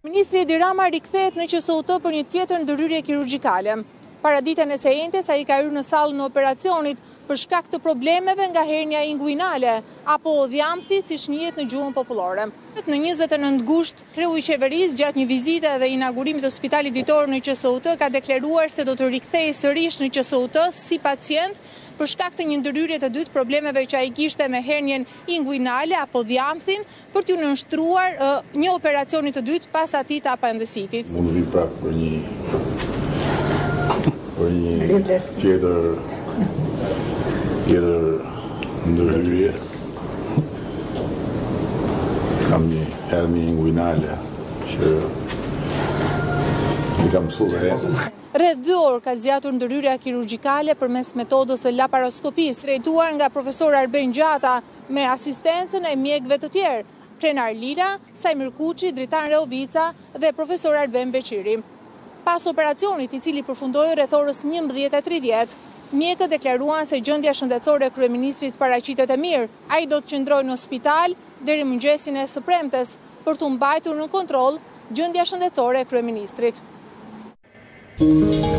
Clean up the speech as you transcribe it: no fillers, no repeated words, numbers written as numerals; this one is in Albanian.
Ministri Edi Rama rikthehet në QSUT për një tjetër ndërhyrje kirurgjikale. Para ditën e sejentes, ai ka hyrë në sallën e operacionit për shkak të problemeve nga hernia inguinale apo dhjamthi siç njihet në gjuhën popullore. Në 29 gusht, kreu i qeverisë gjatë një vizite dhe inaugurimit të spitalit ditor në QSUT ka deklaruar se do të rikthehej sërish në QSUT si pacient për shkak të një ndërhyrje të dytë problemeve që ai kishte me hernien inguinale apo dhjamthin për t'u nënshtruar një operacioni të dytë pas atij të apendicitit. Mund vi prapë për një tjetër ndërhyrje. Kam një hernie inguinale që i kam mësuar. Rreth 2 orë ka zgjatur ndërhyrja kirurgjikale përmes metodës së laparoskopisë, drejtuar nga profesor Arben Gjata me asistencën e mjekëve të tjerë, Krenar Lila, Sajmir Kuçi, Dritan Reovica dhe profesor Arben Beqiri. Pas operacionit, i cili përfundoi rreth orës 11:30, mjekët deklaruan se gjendja shëndetësore e kryeministrit paraqitet e mirë. Ai do të qëndrojë në spital deri mëngjesin e së premtes për t'u mbajtur në kontroll gjendja shëndetësore e kryeministrit.